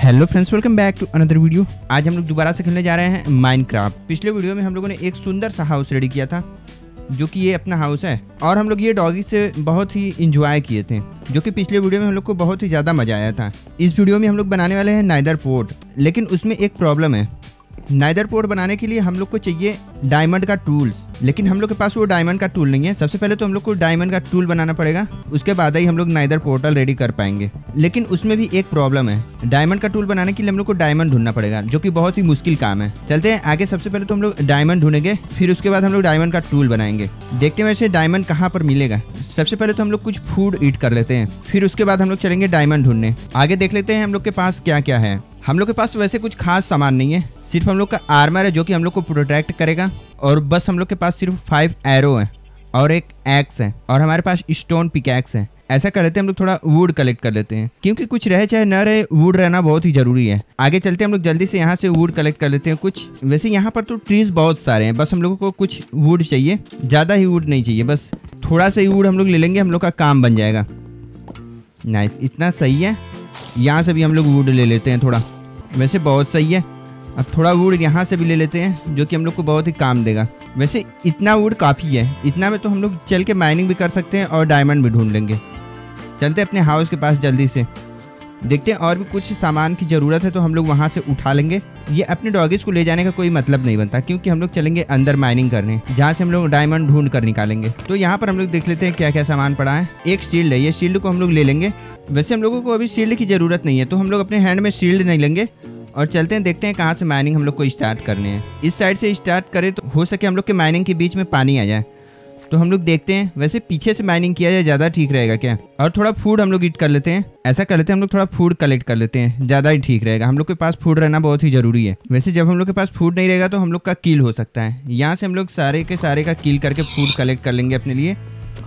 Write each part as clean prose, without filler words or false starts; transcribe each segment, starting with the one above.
Hello friends, welcome back to another video. आज हम लोग दोबारा से खेलने जा रहे हैं माइनक्राफ्ट। पिछले वीडियो में हम लोगों ने एक सुंदर सा हाउस रेडी किया था, जो कि ये अपना हाउस है, और हम लोग ये डॉगी से बहुत ही इंजॉय किए थे, जो कि पिछले वीडियो में हम लोग को बहुत ही ज़्यादा मजा आया था। इस वीडियो में हम लोग बनाने वाले हैं नाइदर पोर्ट, लेकिन उसमें एक प्रॉब्लम है। नाइदर पोर्ट बनाने के लिए हम लोग को चाहिए डायमंड का टूल्स, लेकिन हम लोग के पास वो डायमंड का टूल नहीं है। सबसे पहले तो हम लोग को डायमंड का टूल बनाना पड़ेगा, उसके बाद ही हम लोग नाइदर पोर्टल रेडी कर पाएंगे। लेकिन उसमें भी एक प्रॉब्लम है, डायमंड का टूल बनाने के लिए हम लोग को डायमंड ढूंढना पड़ेगा, जो कि बहुत ही मुश्किल काम है। चलते हैं आगे। सबसे पहले तो हम लोग डायमंड ढूंढेंगे, फिर उसके बाद हम लोग डायमंड का टूल बनाएंगे। देखते हैं वैसे डायमंड कहाँ पर मिलेगा। सबसे पहले तो हम लोग कुछ फूड ईट कर लेते हैं, फिर उसके बाद हम लोग चलेंगे डायमंड ढूंढने। आगे देख लेते हैं हम लोग के पास क्या क्या है। हम लोग के पास वैसे कुछ खास सामान नहीं है, सिर्फ हम लोग का आर्मर है, जो कि हम लोग को प्रोटेक्ट करेगा, और बस हम लोग के पास सिर्फ 5 एरो है और एक एक्स है, और हमारे पास स्टोन पिकैक्स है। ऐसा कर लेते हैं हम लोग, थोड़ा वुड कलेक्ट कर लेते हैं, क्योंकि कुछ रहे चाहे न रहे, वुड रहना बहुत ही जरूरी है। आगे चलते हैं हम लोग, जल्दी से यहाँ से वुड कलेक्ट कर लेते हैं कुछ। वैसे यहाँ पर तो ट्रीज बहुत सारे हैं, बस हम लोगों को कुछ वुड चाहिए, ज़्यादा ही वुड नहीं चाहिए, बस थोड़ा सा ही वुड हम लोग ले लेंगे, हम लोग का काम बन जाएगा। नाइस, इतना सही है। यहाँ से भी हम लोग वुड ले लेते हैं थोड़ा, वैसे बहुत सही है। अब थोड़ा वुड यहाँ से भी ले लेते हैं, जो कि हम लोग को बहुत ही काम देगा। वैसे इतना वुड काफ़ी है, इतना में तो हम लोग चल के माइनिंग भी कर सकते हैं और डायमंड भी ढूंढ लेंगे। चलते अपने हाउस के पास जल्दी से, देखते हैं और भी कुछ सामान की ज़रूरत है तो हम लोग वहाँ से उठा लेंगे। ये अपने डॉगीज़ को ले जाने का कोई मतलब नहीं बनता, क्योंकि हम लोग चलेंगे अंदर माइनिंग करने, जहाँ से हम लोग डायमंड ढूंढ कर निकालेंगे। तो यहाँ पर हम लोग देख लेते हैं क्या क्या सामान पड़ा है। एक शील्ड है, ये शील्ड को हम लोग ले लेंगे। वैसे हम लोगों को अभी शील्ड की ज़रूरत नहीं है, तो हम लोग अपने हैंड में शील्ड नहीं लेंगे और चलते हैं, देखते हैं कहाँ से माइनिंग हम लोग को स्टार्ट करनी है। इस साइड से स्टार्ट करें तो हो सके हम लोग के माइनिंग के बीच में पानी आ जाए, तो हम लोग देखते हैं। वैसे पीछे से माइनिंग किया जाए, ज़्यादा ठीक रहेगा क्या? और थोड़ा फूड हम लोग ईट कर लेते हैं। ऐसा कर लेते हैं हम लोग, थोड़ा फूड कलेक्ट कर लेते हैं, ज़्यादा ही ठीक रहेगा। हम लोग के पास फूड रहना बहुत ही ज़रूरी है। वैसे जब हम लोग के पास फूड नहीं रहेगा तो हम लोग का किल हो सकता है। यहाँ से हम लोग सारे के सारे का किल करके फूड कलेक्ट कर लेंगे अपने लिए,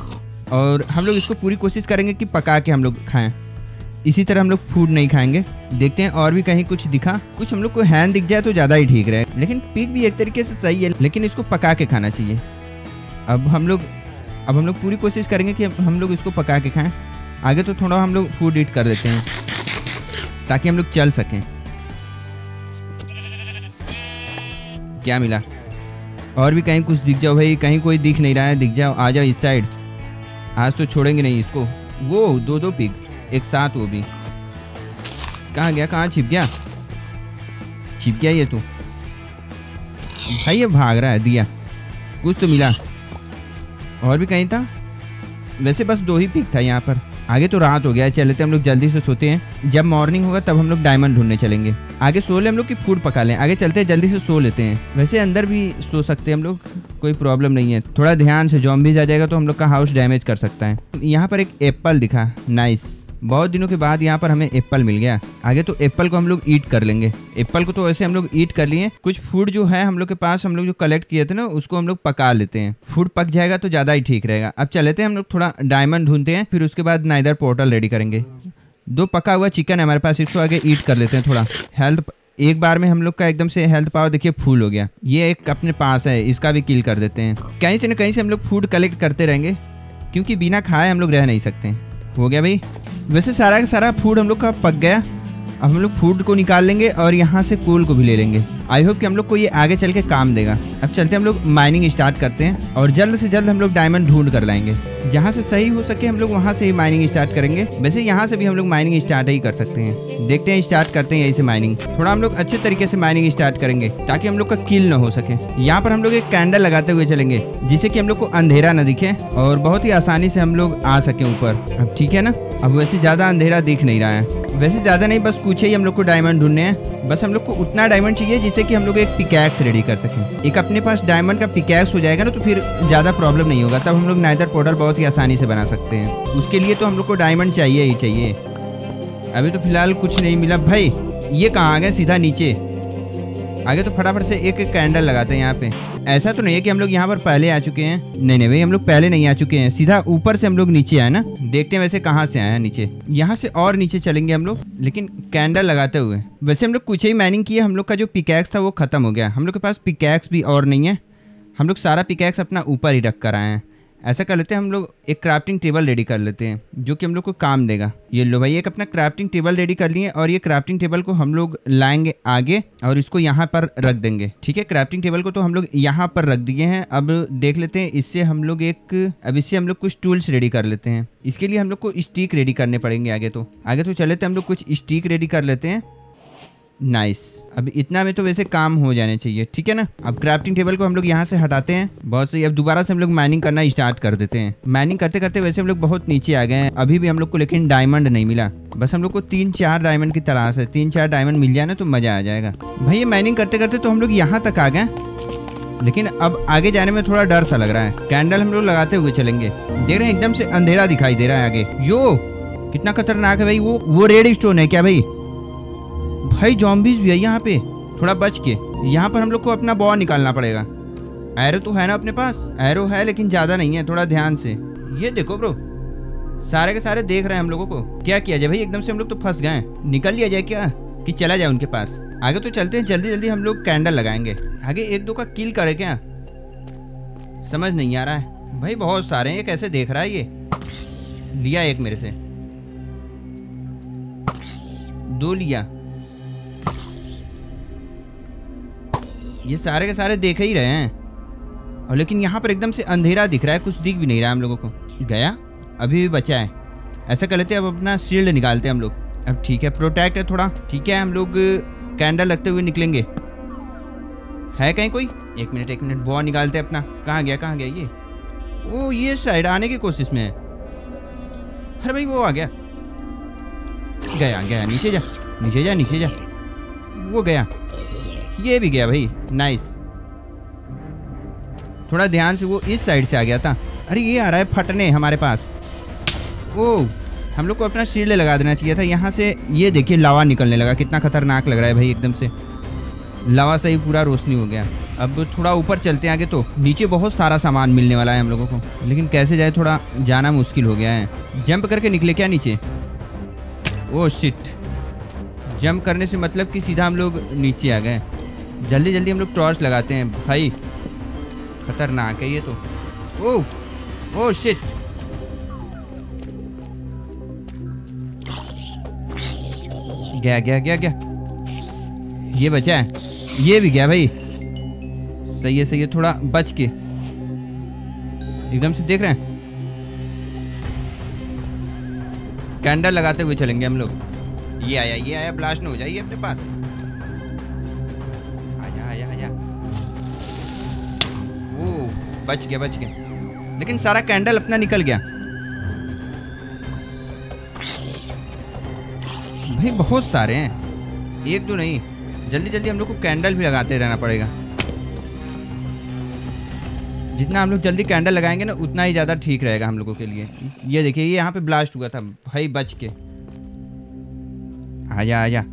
और हम लोग इसको पूरी कोशिश करेंगे कि पका के हम लोग खाएँ। इसी तरह हम लोग फूड नहीं खाएंगे। देखते हैं और भी कहीं कुछ दिखा, कुछ हम लोग को हैंड दिख जाए तो ज़्यादा ही ठीक रहेगा। लेकिन पिग भी एक तरीके से सही है, लेकिन इसको पका के खाना चाहिए। अब हम लोग पूरी कोशिश करेंगे कि हम लोग इसको पका के खाएं। आगे तो थोड़ा हम लोग फूड ईट कर देते हैं, ताकि हम लोग चल सकें। क्या मिला? और भी कहीं कुछ दिख जाओ भाई, कहीं कोई दिख नहीं रहा है, दिख जाओ, आ जाओ इस साइड। आज तो छोड़ेंगे नहीं इसको। वो दो पिग एक साथ, वो भी कहाँ गया? कहाँ छिप गया? छिप गया ये तो भाई, ये भाग रहा है। दिया कुछ तो मिला, और भी कहीं था? वैसे बस 2 ही पिक था यहाँ पर। आगे तो रात हो गया है, चलते हम लोग जल्दी से सोते हैं। जब मॉर्निंग होगा तब हम लोग डायमंड ढूंढने चलेंगे। आगे सो ले हम लोग की फूड पका लें। आगे चलते हैं, जल्दी से सो लेते हैं। वैसे अंदर भी सो सकते हैं हम लोग, कोई प्रॉब्लम नहीं है। थोड़ा ध्यान से, ज़ॉम्बीज़ आ जाएगा तो हम लोग का हाउस डैमेज कर सकता है। यहाँ पर एक एप्पल दिखा, नाइस। बहुत दिनों के बाद यहाँ पर हमें एप्पल मिल गया। आगे तो एप्पल को हम लोग ईट कर लेंगे। एप्पल को तो वैसे हम लोग ईट कर लिए। कुछ फूड जो है हम लोग के पास, हम लोग जो कलेक्ट किए थे ना, उसको हम लोग पका लेते हैं। फूड पक जाएगा तो ज़्यादा ही ठीक रहेगा। अब चलते हैं हम लोग थोड़ा डायमंड ढूंढते हैं, फिर उसके बाद नाइदर पोर्टल रेडी करेंगे। 2 पका हुआ चिकन है हमारे पास, इसको आगे ईट कर लेते हैं। थोड़ा हेल्थ, एक बार में हम लोग का एकदम से हेल्थ पावर देखिए फुल हो गया। ये एक अपने पास है, इसका भी किल कर देते हैं। कहीं से न कहीं से हम लोग फूड कलेक्ट करते रहेंगे, क्योंकि बिना खाए हम लोग रह नहीं सकते। हो गया भाई। वैसे सारा का सारा फूड हम लोग का पक गया। अब हम लोग फूड को निकाल लेंगे और यहाँ से कोल को भी ले लेंगे। आई होप कि हम लोग को ये आगे चल के काम देगा। अब चलते हम लोग माइनिंग स्टार्ट करते हैं, और जल्द से जल्द हम लोग डायमंड ढूंढ कर लाएंगे। जहाँ से सही हो सके हम लोग वहाँ से ही माइनिंग स्टार्ट करेंगे। वैसे यहाँ से भी हम लोग माइनिंग स्टार्ट ही कर सकते हैं। देखते हैं, स्टार्ट करते हैं यहीं से माइनिंग। थोड़ा हम लोग अच्छे तरीके से माइनिंग स्टार्ट करेंगे, ताकि हम लोग का किल न हो सके। यहाँ पर हम लोग एक कैंडल लगाते हुए चलेंगे, जिससे कि हम लोग को अंधेरा न दिखे और बहुत ही आसानी से हम लोग आ सके ऊपर। अब ठीक है ना? अब वैसे ज़्यादा अंधेरा दिख नहीं रहा है। वैसे ज़्यादा नहीं, बस कुछ ही हम लोग को डायमंड ढूंढने हैं। बस हम लोग को उतना डायमंड चाहिए जिससे कि हम लोग एक पिकैक्स रेडी कर सकें। एक अपने पास डायमंड का पिकैक्स हो जाएगा ना, तो फिर ज़्यादा प्रॉब्लम नहीं होगा। तब हम लोग नाइदर पोर्टल बहुत ही आसानी से बना सकते हैं। उसके लिए तो हम लोग को डायमंड चाहिए ही चाहिए। अभी तो फिलहाल कुछ नहीं मिला भाई। ये कहाँ आ गया? सीधा नीचे। आगे तो फटाफट से एक कैंडल लगाते हैं यहाँ पे। ऐसा तो नहीं है कि हम लोग यहाँ पर पहले आ चुके हैं। नहीं भाई, हम लोग पहले नहीं आ चुके हैं, सीधा ऊपर से हम लोग नीचे आए ना। देखते हैं वैसे कहाँ से आए हैं नीचे। यहाँ से और नीचे चलेंगे हम लोग, लेकिन कैंडल लगाते हुए। वैसे हम लोग कुछ ही माइनिंग किए, हम लोग का जो पिकैक्स था वो खत्म हो गया। हम लोग के पास पिकैक्स भी और नहीं है। हम लोग सारा पिकैक्स अपना ऊपर ही रख कर आए हैं। ऐसा कर लेते हैं, हम लोग एक क्राफ्टिंग टेबल रेडी कर लेते हैं जो कि हम लोग को काम देगा। ये लो भाई, एक अपना क्राफ्टिंग टेबल रेडी कर लिए और ये क्राफ्टिंग टेबल को हम लोग लाएंगे आगे और इसको यहाँ पर रख देंगे। ठीक है, क्राफ्टिंग टेबल को तो हम लोग यहाँ पर रख दिए हैं। अब देख लेते हैं इससे हम लोग कुछ टूल्स रेडी कर लेते हैं। इसके लिए हम लोग को स्टिक रेडी करने पड़ेंगे। आगे तो चले थे, हम लोग कुछ स्टिक रेडी कर लेते हैं। नाइस, अब इतना में तो वैसे काम हो जाने चाहिए। ठीक है ना, अब क्राफ्टिंग टेबल को हम लोग यहाँ से हटाते हैं। बहुत सही, अब दोबारा से हम लोग माइनिंग करना स्टार्ट कर देते हैं। माइनिंग करते करते वैसे हम लोग बहुत नीचे आ गए हैं अभी भी हम लोग को, लेकिन डायमंड नहीं मिला। बस हम लोग को 3-4 डायमंड की तलाश है। 3-4 डायमंड मिल जाए ना तो मजा आ जाएगा भाई। ये माइनिंग करते करते तो हम लोग यहाँ तक आ गए, लेकिन अब आगे जाने में थोड़ा डर सा लग रहा है। कैंडल हम लोग लगाते हुए चलेंगे। देख रहे हैं एकदम से अंधेरा दिखाई दे रहा है आगे। यो कितना खतरनाक है भाई। वो रेड स्टोन है क्या भाई? भाई जॉम्बीज भी है यहाँ पे, थोड़ा बच के। यहाँ पर हम लोग को अपना बॉल निकालना पड़ेगा। एरो तो है ना अपने पास? एरो है लेकिन ज्यादा नहीं है, थोड़ा ध्यान से। ये देखो ब्रो, सारे के सारे देख रहे हैं हम लोगों को। क्या किया जाए भाई, एकदम से हम लोग तो फंस गए। निकल लिया जाए क्या कि चला जाए उनके पास? आगे तो चलते हैं, जल्दी जल्दी हम लोग कैंडल लगाएंगे। आगे 1-2 का किल करे क्या, समझ नहीं आ रहा है भाई। बहुत सारे हैं, ये कैसे देख रहा है? ये लिया एक मेरे से, 2 लिया। ये सारे के सारे देख ही रहे हैं और लेकिन यहाँ पर एकदम से अंधेरा दिख रहा है, कुछ दिख भी नहीं रहा है हम लोगों को। गया, अभी भी बचा है। ऐसा कर लेते हैं, अब अपना शील्ड निकालते हैं हम लोग। अब ठीक है, प्रोटेक्ट है थोड़ा। ठीक है, हम लोग कैंडल लगते हुए निकलेंगे। है कहीं कोई? एक मिनट बॉल निकालते हैं अपना। कहाँ गया ये? ओ ये साइड आने की कोशिश में है। अरे भाई वो आ गया। गया, नीचे जा। वो गया, ये भी गया भाई। नाइस, थोड़ा ध्यान से। वो इस साइड से आ गया था। अरे ये आ रहा है फटने हमारे पास। ओ हम लोग को अपना शील्ड लगा देना चाहिए था यहाँ से। ये देखिए लावा निकलने लगा, कितना खतरनाक लग रहा है भाई। एकदम से लावा से ही पूरा रोशनी हो गया। अब थोड़ा ऊपर चलते हैं आगे, तो नीचे बहुत सारा सामान मिलने वाला है हम लोगों को, लेकिन कैसे जाए थोड़ा जाना मुश्किल हो गया है। जंप करके निकले क्या नीचे? ओह शिट, जंप करने से मतलब कि सीधा हम लोग नीचे आ गए। जल्दी जल्दी हम लोग टॉर्च लगाते हैं भाई, खतरनाक है ये तो। ओह शिट, गया। ये बचा है, ये भी गया भाई। सही है, थोड़ा बच के। एकदम से देख रहे हैं, कैंडल लगाते हुए चलेंगे हम लोग। ये आया, ब्लास्ट न हो जाइए अपने पास। आजा। ओ बच गया, लेकिन सारा कैंडल अपना निकल गया भाई। बहुत सारे हैं, 1-2 नहीं। जल्दी हम लोग को कैंडल भी लगाते रहना पड़ेगा। जितना हम लोग जल्दी कैंडल लगाएंगे ना उतना ही ज़्यादा ठीक रहेगा हम लोगों के लिए। ये देखिए, ये यहाँ पे ब्लास्ट हुआ था भाई, बच के। आजा।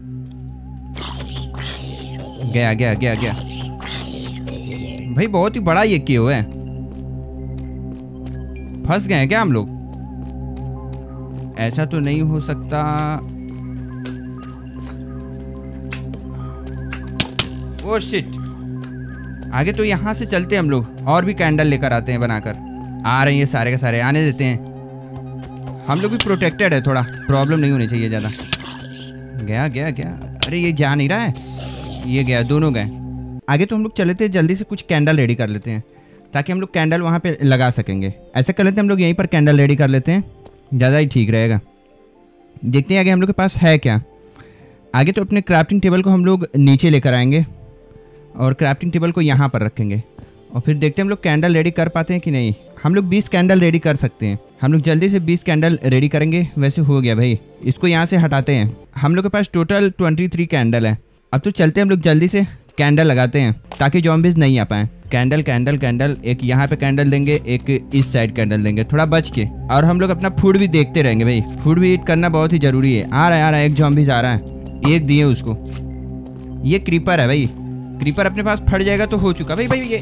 गया भाई। बहुत ही बड़ा ये क्यों है? फंस गए हैं क्या हम लोग? ऐसा तो नहीं हो सकता। ओह शिट, आगे तो यहाँ से चलते हैं हम लोग और भी कैंडल लेकर आते हैं बनाकर। आ रहे हैं ये सारे के सारे, आने देते हैं। हम लोग भी प्रोटेक्टेड है, थोड़ा प्रॉब्लम नहीं होनी चाहिए ज़्यादा। गया। अरे ये जा नहीं रहा है, ये गया, दोनों गए। आगे तो हम लोग चले थे, जल्दी से कुछ कैंडल रेडी कर लेते हैं ताकि हम लोग कैंडल वहाँ पे लगा सकेंगे। ऐसा कर लेते हैं, हम लोग यहीं पर कैंडल रेडी कर लेते हैं, ज़्यादा ही ठीक रहेगा। देखते हैं आगे हम लोग के पास है क्या। आगे तो अपने क्राफ्टिंग टेबल को हम लोग नीचे लेकर आएंगे और क्राफ्टिंग टेबल को यहाँ पर रखेंगे और फिर देखते हैं हम लोग कैंडल रेडी कर पाते हैं कि नहीं। हम लोग 20 कैंडल रेडी कर सकते हैं। हम लोग जल्दी से 20 कैंडल रेडी करेंगे। वैसे हो गया भाई, इसको यहाँ से हटाते हैं। हम लोग के पास टोटल 23 है। अब तो चलते हैं हम लोग जल्दी से कैंडल लगाते हैं ताकि ज़ॉम्बीज़ नहीं आ पाएँ। कैंडल, एक यहाँ पे कैंडल देंगे, एक इस साइड कैंडल देंगे, थोड़ा बच के। और हम लोग अपना फूड भी देखते रहेंगे भाई, फूड भी ईट करना बहुत ही ज़रूरी है। आ रहा है, एक ज़ॉम्बीज़ आ रहा है, एक दिए उसको। ये क्रीपर है भाई, क्रीपर अपने पास फट जाएगा तो हो चुका भाई। ये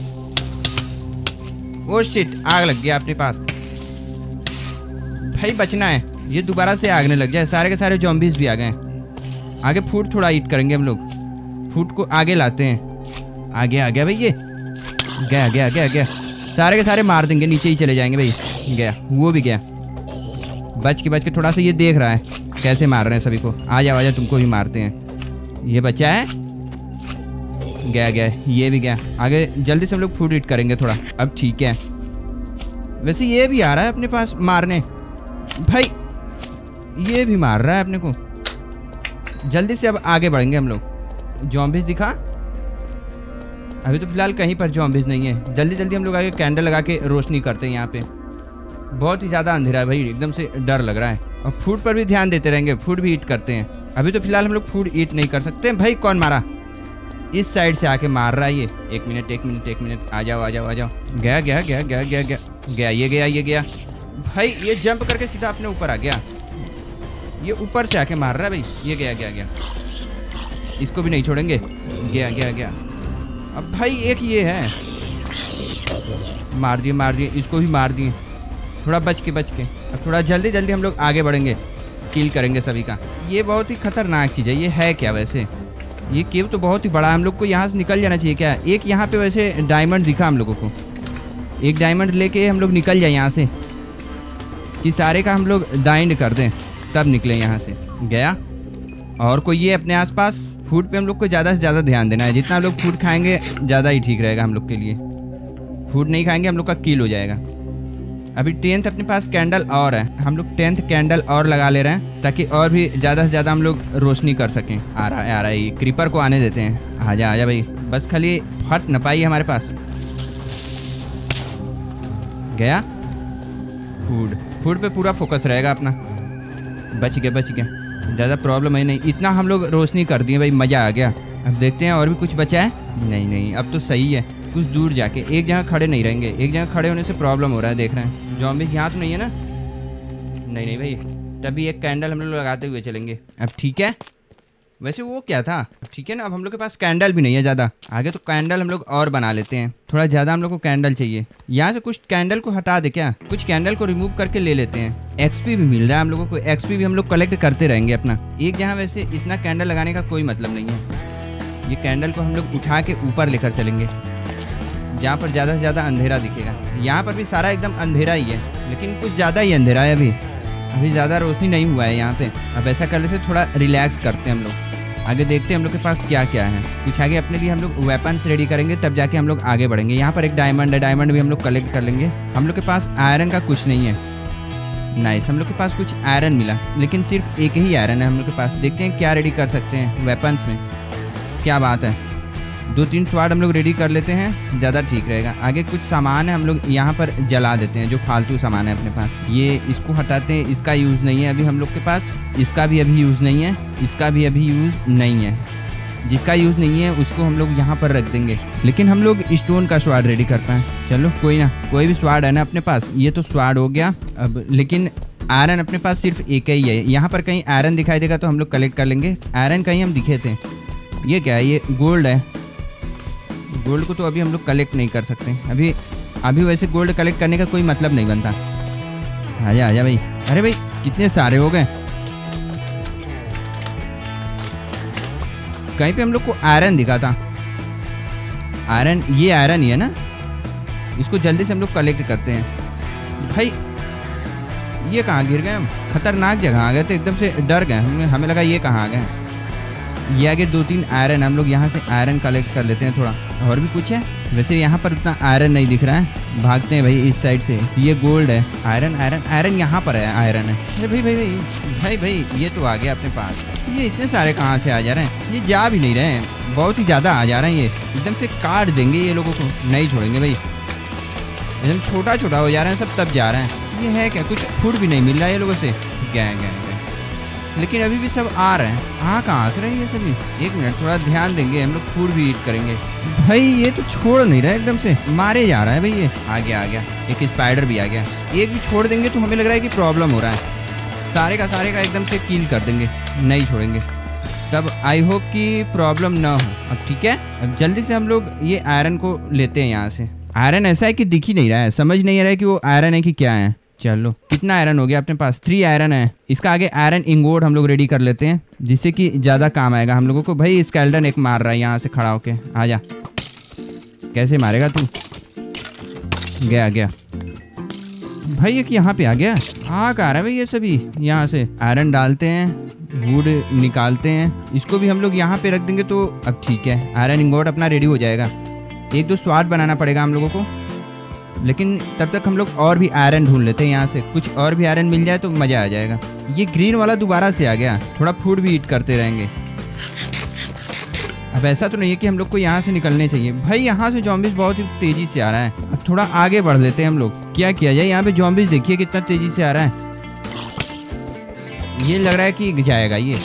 ओ शिट, आग लग गया अपने पास भाई, बचना है। ये दोबारा से आगने लग जाए। सारे के सारे ज़ॉम्बीज़ भी आ गए। आगे फूड थोड़ा ईट करेंगे हम लोग, फूड को आगे लाते हैं। आ गया भाई, ये गया। सारे के सारे मार देंगे, नीचे ही चले जाएंगे भाई। गया, वो भी गया। बच के थोड़ा सा ये देख रहा है कैसे मार रहे हैं सभी को। आ जाओ तुमको भी मारते हैं। ये बचा है, गया, ये भी गया। आगे जल्दी से हम लोग फूड ईट करेंगे थोड़ा। अब ठीक है। वैसे ये भी आ रहा है अपने पास मारने भाई, ये भी मार रहा है अपने को। जल्दी से अब आगे बढ़ेंगे हम लोग। ज़ॉम्बीज़ दिखा? अभी तो फिलहाल कहीं पर ज़ॉम्बीज़ नहीं है। जल्दी हम लोग आगे कैंडल लगा के रोशनी करते हैं। यहाँ पे बहुत ही ज़्यादा अंधेरा है भाई, एकदम से डर लग रहा है। और फूड पर भी ध्यान देते रहेंगे, फूड भी ईट करते हैं। अभी तो फिलहाल हम लोग फूड ईट नहीं कर सकते। भाई कौन मारा? इस साइड से आके मार रहा है ये। एक मिनट, आ जाओ। गया, ये गया। भाई ये जंप करके सीधा अपने ऊपर आ गया। ये ऊपर से आके मार रहा है भाई। ये गया। इसको भी नहीं छोड़ेंगे। गया। अब भाई एक ये है, मार दिए। इसको भी मार दिए। थोड़ा बच के। अब थोड़ा जल्दी हम लोग आगे बढ़ेंगे, किल करेंगे सभी का। ये बहुत ही खतरनाक चीज़ है। ये है क्या वैसे? ये केव तो बहुत ही बड़ा है, हम लोग को यहाँ से निकल जाना चाहिए क्या? एक यहाँ पे वैसे डायमंड दिखा हम लोगों को। एक डायमंड लेके हम लोग निकल जाए यहाँ से, कि सारे का हम लोग डाइंड कर दें, तब निकले यहाँ से। गया। और कोई ये अपने आसपास? फूड पे हम लोग को ज़्यादा से ज़्यादा ध्यान देना है। जितना हम लोग फूड खाएंगे ज़्यादा ही ठीक रहेगा हम लोग के लिए। फूड नहीं खाएंगे हम लोग का किल हो जाएगा। अभी 10th अपने पास कैंडल और है, हम लोग 10th कैंडल और लगा ले रहे हैं, ताकि और भी ज़्यादा से ज़्यादा हम लोग रोशनी कर सकें। आ रहा है ये क्रीपर को आने देते हैं। आजा भाई, बस खाली फट न पाई हमारे पास। गया। फूड पे पूरा फोकस रहेगा अपना। बच गया। ज़्यादा प्रॉब्लम है नहीं, इतना हम लोग रोशनी कर दिए भाई, मज़ा आ गया। अब देखते हैं और भी कुछ बचा है। नहीं, अब तो सही है। कुछ दूर जाके एक जगह खड़े नहीं रहेंगे, एक जगह खड़े होने से प्रॉब्लम हो रहा है। देख रहे हैं ज़ॉम्बीज़ यहाँ तो नहीं है ना? नहीं भाई, तभी एक कैंडल हम लोग लगाते हुए चलेंगे। अब ठीक है। वैसे वो क्या था? ठीक है ना, अब हम लोग के पास कैंडल भी नहीं है ज़्यादा। आगे तो कैंडल हम लोग और बना लेते हैं। थोड़ा ज़्यादा हम लोग को कैंडल चाहिए। यहाँ से कुछ कैंडल को हटा दे क्या? कुछ कैंडल को रिमूव करके ले लेते हैं। एक्सपी भी मिल रहा है हम लोगों को, एक्सपी भी हम लोग कलेक्ट करते रहेंगे अपना। एक जहाँ वैसे इतना कैंडल लगाने का कोई मतलब नहीं है। ये कैंडल को हम लोग उठा के ऊपर लेकर चलेंगे, जहाँ पर ज़्यादा से ज़्यादा अंधेरा दिखेगा। यहाँ पर भी सारा एकदम अंधेरा ही है, लेकिन कुछ ज़्यादा ही अंधेरा है। अभी ज़्यादा रोशनी नहीं हुआ है यहाँ पे। अब ऐसा कर लेते, थोड़ा रिलैक्स करते हैं हम लोग। आगे देखते हैं हम लोग के पास क्या क्या है। कुछ आगे अपने लिए हम लोग वेपन्स रेडी करेंगे, तब जाके हम लोग आगे बढ़ेंगे। यहाँ पर एक डायमंड है, डायमंड भी हम लोग कलेक्ट कर लेंगे। हम लोग के पास आयरन का कुछ नहीं है। नाइस, हम लोग के पास कुछ आयरन मिला, लेकिन सिर्फ एक ही आयरन है हम लोग के पास। देखते हैं क्या रेडी कर सकते हैं वेपन्स में। क्या बात है, 2-3 स्वाड हम लोग रेडी कर लेते हैं, ज़्यादा ठीक रहेगा। आगे कुछ सामान है हम लोग यहाँ पर जला देते हैं, जो फालतू सामान है अपने पास। ये इसको हटाते हैं, इसका यूज़ नहीं है अभी हम लोग के पास। इसका भी अभी यूज़ नहीं है, इसका भी अभी यूज़ नहीं है। जिसका यूज़ नहीं है उसको हम लोग यहाँ पर रख देंगे, लेकिन हम लोग स्टोन का स्वाड रेडी कर पाएँ। चलो कोई ना, कोई भी स्वाड है ना अपने पास। ये तो स्वाड हो गया अब, लेकिन आयरन अपने पास सिर्फ एक ही है। यहाँ पर कहीं आयरन दिखाई देगा तो हम लोग कलेक्ट कर लेंगे। आयरन कहीं हम दिखे थे। ये क्या है? ये गोल्ड है। गोल्ड को तो अभी हम लोग कलेक्ट नहीं कर सकते अभी वैसे गोल्ड कलेक्ट करने का कोई मतलब नहीं बनता। आजा भाई। अरे भाई कितने सारे हो गए। कहीं पे हम लोग को आयरन दिखा था। आयरन, ये आयरन ही है ना? इसको जल्दी से हम लोग कलेक्ट करते हैं। भाई ये कहाँ गिर गए हम? खतरनाक जगह आ गए थे, एकदम से डर गए। हमें लगा ये कहाँ आ गए। ये आगे 2-3 आयरन, हम लोग यहाँ से आयरन कलेक्ट कर लेते हैं। थोड़ा और भी कुछ है वैसे, यहाँ पर उतना आयरन नहीं दिख रहा है। भागते हैं भाई इस साइड से। ये गोल्ड है। आयरन यहाँ पर है, आयरन है। अरे भाई ये तो आ गया अपने पास। ये इतने सारे कहाँ से आ जा रहे हैं? ये जा भी नहीं रहे हैं, बहुत ही ज़्यादा आ जा रहे हैं। ये एकदम से काट देंगे ये लोगों को, नहीं छोड़ेंगे भाई। एकदम छोटा हो जा रहे हैं सब, तब जा रहे हैं। ये है क्या? कुछ फूड भी नहीं मिल रहा है ये लोगों से। गए लेकिन अभी भी सब आ रहे हैं। कहाँ से रहे हैं ये सभी? एक मिनट, थोड़ा ध्यान देंगे, हम लोग फूड भी ईट करेंगे। भाई ये तो छोड़ नहीं रहा है, एकदम से मारे जा रहा है भाई। ये आ गया। एक स्पाइडर भी आ गया। एक भी छोड़ देंगे तो हमें लग रहा है कि प्रॉब्लम हो रहा है। सारे का एकदम से किल कर देंगे, नहीं छोड़ेंगे। तब आई होप कि प्रॉब्लम ना हो। अब ठीक है, अब जल्दी से हम लोग ये आयरन को लेते हैं यहाँ से। आयरन ऐसा है कि दिख ही नहीं रहा है, समझ नहीं आ रहा है कि वो आयरन है कि क्या है। चलो कितना आयरन हो गया अपने पास? 3 आयरन है। इसका आगे आयरन इंगोट हम लोग रेडी कर लेते हैं, जिससे कि ज़्यादा काम आएगा हम लोगों को। भाई स्केलेटन एक मार रहा है यहाँ से खड़ा होके। आजा। कैसे मारेगा तू? गया गया भाई, एक यहाँ पे आ गया। कहाँ रहा है भाई ये सभी? यहाँ से आयरन डालते हैं, वुड निकालते हैं, इसको भी हम लोग यहाँ पे रख देंगे तो अब ठीक है। आयरन इंगोट अपना रेडी हो जाएगा। एक दो स्वाड बनाना पड़ेगा हम लोगों को, लेकिन तब तक हम लोग और भी आयरन ढूंढ लेते हैं। यहाँ से कुछ और भी आयरन मिल जाए तो मज़ा आ जाएगा। ये ग्रीन वाला दोबारा से आ गया, थोड़ा फूड भी ईट करते रहेंगे। अब ऐसा तो नहीं है कि हम लोग को यहाँ से निकलने चाहिए भाई। यहाँ से जॉम्बिस बहुत ही तेजी से आ रहा है। अब थोड़ा आगे बढ़ लेते हैं हम लोग। क्या किया जाए? यहाँ पे जॉम्बिस देखिए कितना तेजी से आ रहा है। ये लग रहा है कि जाएगा ये।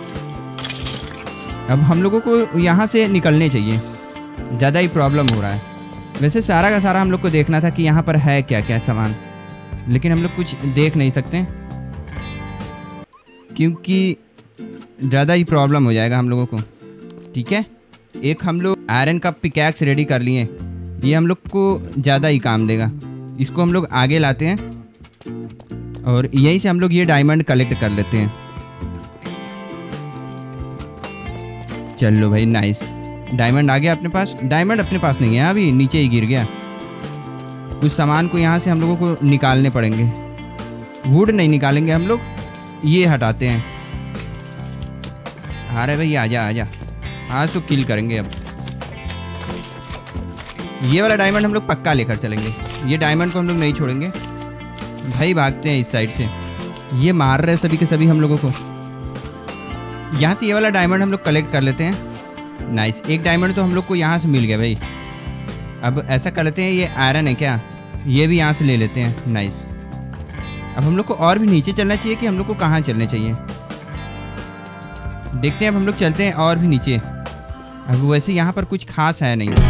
अब हम लोगों को यहाँ से निकलने चाहिए, ज़्यादा ही प्रॉब्लम हो रहा है। वैसे सारा का सारा हम लोग को देखना था कि यहाँ पर है क्या क्या सामान, लेकिन हम लोग कुछ देख नहीं सकते क्योंकि ज़्यादा ही प्रॉब्लम हो जाएगा हम लोगों को। ठीक है, एक हम लोग आयरन का पिकैक्स रेडी कर लिए, ये हम लोग को ज़्यादा ही काम देगा। इसको हम लोग आगे लाते हैं और यहीं से हम लोग ये डायमंड कलेक्ट कर लेते हैं। चलो भाई, नाइस, डायमंड आ गया अपने पास। डायमंड अपने पास नहीं है, अभी नीचे ही गिर गया। कुछ सामान को यहाँ से हम लोगों को निकालने पड़ेंगे। वुड नहीं निकालेंगे हम लोग, ये हटाते हैं। अरे भाई आजा आजा, आज तो किल करेंगे। अब ये वाला डायमंड हम लोग पक्का लेकर चलेंगे, ये डायमंड को हम लोग नहीं छोड़ेंगे भाई। भागते हैं इस साइड से, ये मार रहे सभी के सभी हम लोगों को। यहाँ से ये वाला डायमंड हम लोग कलेक्ट कर लेते हैं। नाइस, एक डायमंड तो हम लोग को यहाँ से मिल गया भाई। अब ऐसा कर लेते हैं, ये आयरन है क्या, ये भी यहाँ से ले लेते हैं। नाइस, अब हम लोग को और भी नीचे चलना चाहिए कि हम लोग को कहाँ चलने चाहिए, देखते हैं। अब हम लोग चलते हैं और भी नीचे। अब वैसे यहाँ पर कुछ खास है नहीं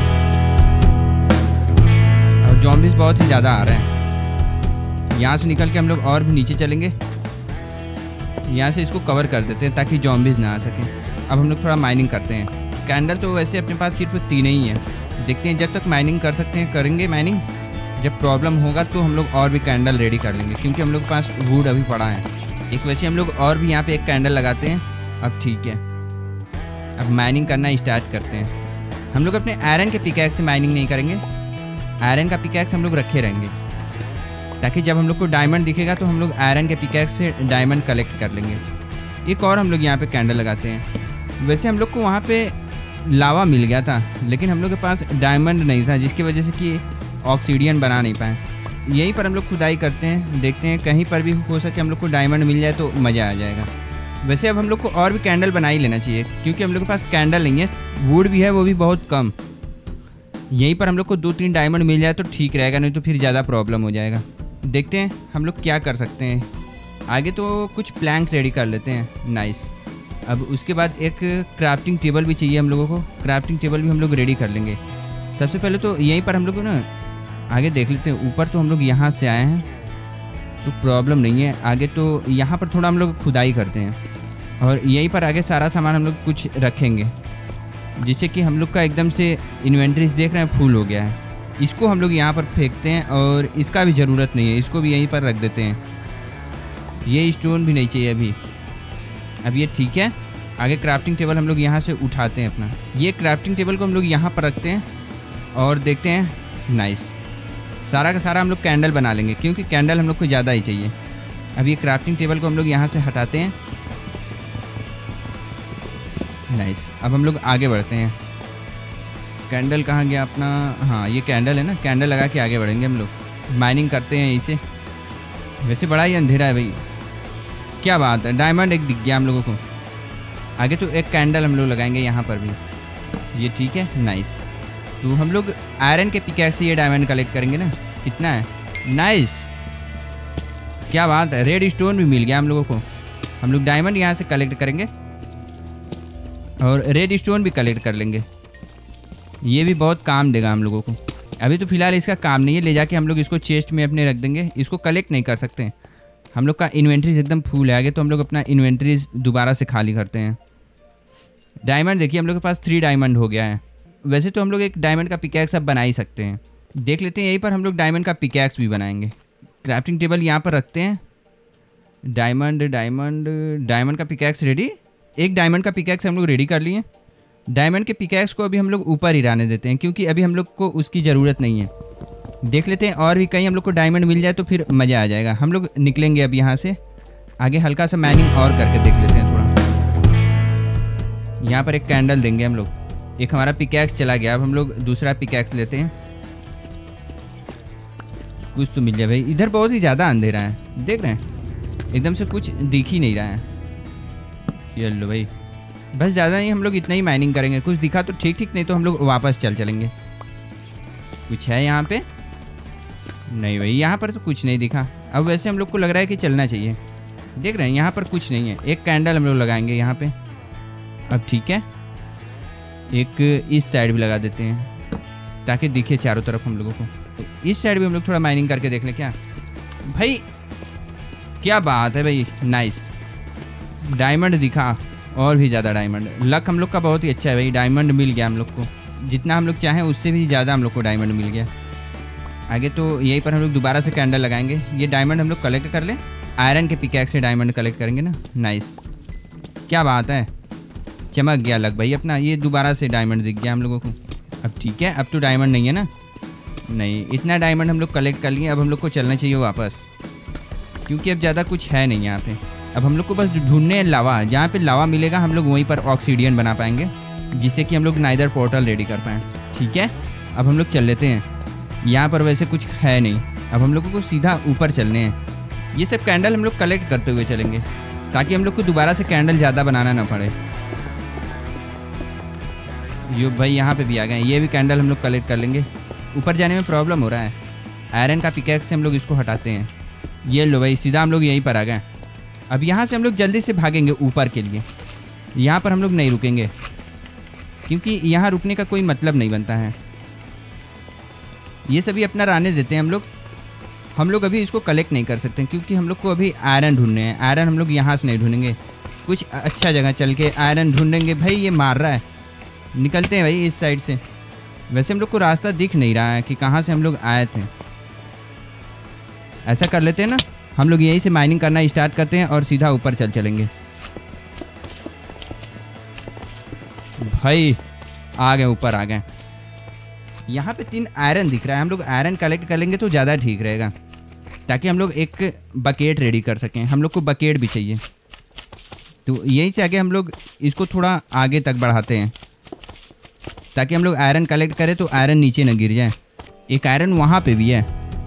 और जॉम्बिस बहुत ही ज़्यादा आ रहे हैं। यहाँ से निकल के हम लोग और भी नीचे चलेंगे। यहाँ से इसको कवर कर देते हैं ताकि जॉम्बिस ना आ सकें। अब हम लोग थोड़ा माइनिंग करते हैं। कैंडल तो वैसे अपने पास सिर्फ 3 ही है, देखते हैं जब तक माइनिंग कर सकते हैं करेंगे माइनिंग। जब प्रॉब्लम होगा तो हम लोग और भी कैंडल रेडी कर लेंगे, क्योंकि हम लोग के पास वुड अभी पड़ा है एक। वैसे हम लोग और भी यहाँ पे एक कैंडल लगाते हैं। अब ठीक है, अब माइनिंग करना स्टार्ट करते हैं। हम लोग अपने आयरन के पिकैक्स से माइनिंग नहीं करेंगे, आयरन का पिकैक्स हम लोग रखे रहेंगे ताकि जब हम लोग को डायमंड दिखेगा तो हम लोग आयरन के पिकैक्स से डायमंड कलेक्ट कर लेंगे। एक और हम लोग यहाँ पे कैंडल लगाते हैं। वैसे हम लोग को वहाँ पे लावा मिल गया था, लेकिन हम लोग के पास डायमंड नहीं था, जिसकी वजह से कि ऑक्सीडियन बना नहीं पाए। यहीं पर हम लोग खुदाई करते हैं, देखते हैं कहीं पर भी हो सके हम लोग को डायमंड मिल जाए तो मज़ा आ जाएगा। वैसे अब हम लोग को और भी कैंडल बना ही लेना चाहिए, क्योंकि हम लोग के पास कैंडल नहीं है, वुड भी है वो भी बहुत कम। यहीं पर हम लोग को 2-3 डायमंड मिल जाए तो ठीक रहेगा, नहीं तो फिर ज़्यादा प्रॉब्लम हो जाएगा। देखते हैं हम लोग क्या कर सकते हैं आगे। तो कुछ प्लैंक रेडी कर लेते हैं। नाइस, अब उसके बाद एक क्राफ्टिंग टेबल भी चाहिए हम लोगों को। क्राफ्टिंग टेबल भी हम लोग रेडी कर लेंगे। सबसे पहले तो यहीं पर हम लोग ना आगे देख लेते हैं। ऊपर तो हम लोग यहाँ से आए हैं तो प्रॉब्लम नहीं है, आगे तो यहाँ पर थोड़ा हम लोग खुदाई करते हैं और यहीं पर आगे सारा सामान हम लोग कुछ रखेंगे, जिससे कि हम लोग का एकदम से इन्वेंट्रीज देख रहे हैं फुल हो गया है। इसको हम लोग यहाँ पर फेंकते हैं और इसका भी ज़रूरत नहीं है, इसको भी यहीं पर रख देते हैं। ये स्टोन भी नहीं चाहिए अभी। अब ये ठीक है। आगे क्राफ्टिंग टेबल हम लोग यहाँ से उठाते हैं अपना। ये क्राफ्टिंग टेबल को हम लोग यहाँ पर रखते हैं और देखते हैं। नाइस, सारा का सारा हम लोग कैंडल बना लेंगे, क्योंकि कैंडल हम लोग को ज़्यादा ही चाहिए। अब ये क्राफ्टिंग टेबल को हम लोग यहाँ से हटाते हैं। नाइस, अब हम लोग आगे बढ़ते हैं। कैंडल कहाँ गया अपना? हाँ, ये कैंडल है ना, कैंडल लगा के आगे बढ़ेंगे हम लोग। माइनिंग करते हैं इसे। वैसे बड़ा ही अंधेरा है भाई, क्या बात है। डायमंड एक दिख गया हम लोगों को। आगे तो एक कैंडल हम लोग लगाएंगे यहाँ पर भी, ये ठीक है। नाइस, तो हम लोग आयरन के पिकैक्स से ये डायमंड कलेक्ट करेंगे ना। कितना है? नाइस, क्या बात है। रेड स्टोन भी मिल गया हम लोगों को। हम लोग डायमंड यहाँ से कलेक्ट करेंगे और रेड स्टोन भी कलेक्ट कर लेंगे, ये भी बहुत काम देगा हम लोगों को। अभी तो फिलहाल इसका काम नहीं है, ले जाके हम लोग इसको चेस्ट में अपने रख देंगे। इसको कलेक्ट नहीं कर सकते, हम लोग का इन्वेंट्रीज एकदम फुल है। आगे तो हम लोग अपना इन्वेंट्रीज दोबारा से खाली करते हैं। डायमंड देखिए हम लोग के पास 3 डायमंड हो गया है। वैसे तो हम लोग एक डायमंड का पिकैक्स अब बना ही सकते हैं, देख लेते हैं। यहीं पर हम लोग डायमंड का पिकैक्स भी बनाएंगे। क्राफ्टिंग टेबल यहाँ पर रखते हैं। डायमंड का पिकैक्स रेडी। एक डायमंड का पिकैक्स हम लोग रेडी कर लिए। डायमंड के पिकैक्स को अभी हम लोग ऊपर ही रहने देते हैं, क्योंकि अभी हम लोग को उसकी ज़रूरत नहीं है। देख लेते हैं और भी कहीं हम लोग को डायमंड मिल जाए तो फिर मज़ा आ जाएगा। हम लोग निकलेंगे अब यहाँ से, आगे हल्का सा माइनिंग और करके देख लेते हैं थोड़ा। यहाँ पर एक कैंडल देंगे हम लोग। एक हमारा पिकैक्स चला गया, अब हम लोग दूसरा पिकैक्स लेते हैं। कुछ तो मिल गया भाई। इधर बहुत ही ज़्यादा अंधेरा है, देख रहे हैं, एकदम से कुछ दिख ही नहीं रहा है। ये लो भाई, बस ज़्यादा नहीं, हम लोग इतना ही माइनिंग करेंगे। कुछ दिखा तो ठीक ठीक, नहीं तो हम लोग वापस चलेंगे। कुछ है यहाँ पे? नहीं भाई, यहाँ पर तो कुछ नहीं दिखा। अब वैसे हम लोग को लग रहा है कि चलना चाहिए। देख रहे हैं यहाँ पर कुछ नहीं है। एक कैंडल हम लोग लगाएंगे यहाँ पे। अब ठीक है, एक इस साइड भी लगा देते हैं ताकि दिखे चारों तरफ हम लोगों को। तो इस साइड भी हम लोग थोड़ा माइनिंग करके देख लें क्या भाई। क्या बात है भाई, नाइस। डायमंड दिखा, और भी ज़्यादा डायमंड। लक हम लोग का बहुत ही अच्छा है भाई, डायमंड मिल गया हम लोग को। जितना हम लोग चाहें उससे भी ज़्यादा हम लोग को डायमंड मिल गया। आगे तो यहीं पर हम लोग दोबारा से कैंडल लगाएंगे। ये डायमंड हम लोग कलेक्ट कर लें, आयरन के पिकैक्स से डायमंड कलेक्ट करेंगे ना। नाइस, क्या बात है, चमक गया लग भाई अपना। ये दोबारा से डायमंड दिख गया हम लोगों को। अब ठीक है, अब तो डायमंड नहीं है ना। नहीं, इतना डायमंड हम लोग कलेक्ट कर लिए। अब हम लोग को चलना चाहिए वापस, क्योंकि अब ज़्यादा कुछ है नहीं यहाँ पे। अब हम लोग को बस ढूंढने हैं लावा। जहाँ पे लावा मिलेगा हम लोग वहीं पर ऑक्सीडियन बना पाएंगे, जिससे कि हम लोग नाइदर पोर्टल रेडी कर पाएँ। ठीक है, अब हम लोग चल लेते हैं। यहाँ पर वैसे कुछ है नहीं, अब हम लोगों को सीधा ऊपर चलने हैं। ये सब कैंडल हम लोग कलेक्ट करते हुए चलेंगे, ताकि हम लोग को दोबारा से कैंडल ज़्यादा बनाना ना पड़े। यो भाई, यहाँ पे भी आ गए। ये भी कैंडल हम लोग कलेक्ट कर लेंगे। ऊपर जाने में प्रॉब्लम हो रहा है। आयरन का पिकैक्स से हम लोग इसको हटाते हैं। ये लो भाई, सीधा हम लोग यहीं पर आ गए। अब यहाँ से हम लोग जल्दी से भागेंगे ऊपर के लिए। यहाँ पर हम लोग नहीं रुकेंगे, क्योंकि यहाँ रुकने का कोई मतलब नहीं बनता है। ये सभी अपना रहने देते हैं हम लोग अभी इसको कलेक्ट नहीं कर सकते, क्योंकि हम लोग को अभी आयरन ढूंढने हैं। आयरन हम लोग यहाँ से नहीं ढूंढेंगे, कुछ अच्छा जगह चल के आयरन ढूंढेंगे। भाई ये मार रहा है, निकलते हैं भाई इस साइड से। वैसे हम लोग को रास्ता दिख नहीं रहा है कि कहाँ से हम लोग आए थे। ऐसा कर लेते हैं ना, हम लोग यहीं से माइनिंग करना स्टार्ट करते हैं और सीधा ऊपर चलेंगे। भाई आ गए, ऊपर आ गए। यहाँ पे 3 आयरन दिख रहा है। हम लोग आयरन कलेक्ट कर लेंगे तो ज़्यादा ठीक रहेगा, ताकि हम लोग एक बकेट रेडी कर सकें। हम लोग को बकेट भी चाहिए, तो यहीं से आगे हम लोग इसको थोड़ा आगे तक बढ़ाते हैं, ताकि हम लोग आयरन कलेक्ट करें तो आयरन नीचे न गिर जाए। एक आयरन वहाँ पे भी है,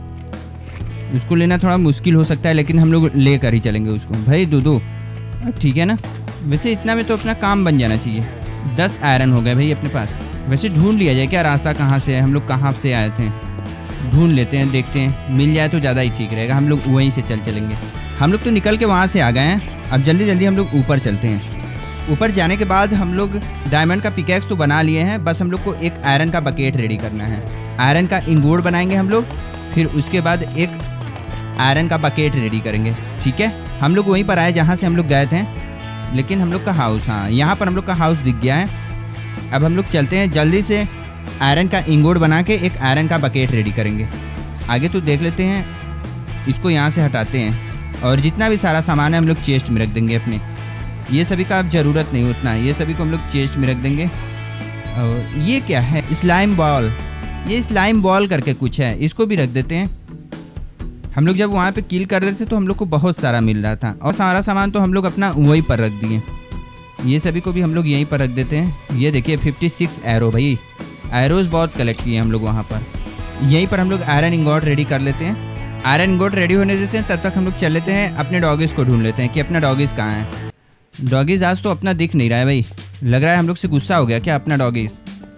उसको लेना थोड़ा मुश्किल हो सकता है, लेकिन हम लोग ले कर ही चलेंगे उसको। भाई दो ठीक है ना। वैसे इतना में तो अपना काम बन जाना चाहिए। 10 आयरन हो गए भाई अपने पास। वैसे ढूंढ लिया जाए क्या रास्ता कहाँ से है, हम लोग कहाँ से आए थे। ढूंढ लेते हैं, देखते हैं, मिल जाए तो ज़्यादा ही ठीक रहेगा। हम लोग वहीं से चलेंगे। हम लोग तो निकल के वहाँ से आ गए हैं। अब जल्दी जल्दी हम लोग ऊपर चलते हैं। ऊपर जाने के बाद हम लोग डायमंड का पिकैक्स तो बना लिए हैं, बस हम लोग को एक आयरन का बकेट रेडी करना है। आयरन का इंगोट बनाएंगे हम लोग, फिर उसके बाद एक आयरन का बकेट रेडी करेंगे। ठीक है, हम लोग वहीं पर आए जहाँ से हम लोग गए थे, लेकिन हम लोग का हाउस, हाँ यहाँ पर हम लोग का हाउस दिख गया है। अब हम लोग चलते हैं जल्दी से, आयरन का इंगोट बना के एक आयरन का बकेट रेडी करेंगे। आगे तो देख लेते हैं, इसको यहाँ से हटाते हैं और जितना भी सारा सामान है हम लोग चेस्ट में रख देंगे अपने। ये सभी का अब ज़रूरत नहीं उतना, ये सभी को हम लोग चेस्ट में रख देंगे। और ये क्या है, स्लाइम बॉल, ये स्लाइम बॉल करके कुछ है, इसको भी रख देते हैं। हम लोग जब वहाँ पे किल कर रहे थे तो हम लोग को बहुत सारा मिल रहा था, और सारा सामान तो हम लोग अपना वहीं पर रख दिए। ये सभी को भी हम लोग यहीं पर रख देते हैं। ये देखिए 56 एरो, भाई एरोज बहुत कलेक्ट किए हम लोग वहाँ पर। यहीं पर हम लोग आयरन इंगोट रेडी कर लेते हैं। आयरन इंगोट रेडी होने देते हैं, तब तक हम लोग चल लेते हैं अपने डॉगीज़ को ढूंढ लेते हैं कि अपना डॉगीज़ कहाँ है। डॉगीज़ आज तो अपना दिख नहीं रहा है भाई, लग रहा है हम लोग से गुस्सा हो गया क्या अपना डॉगीज़।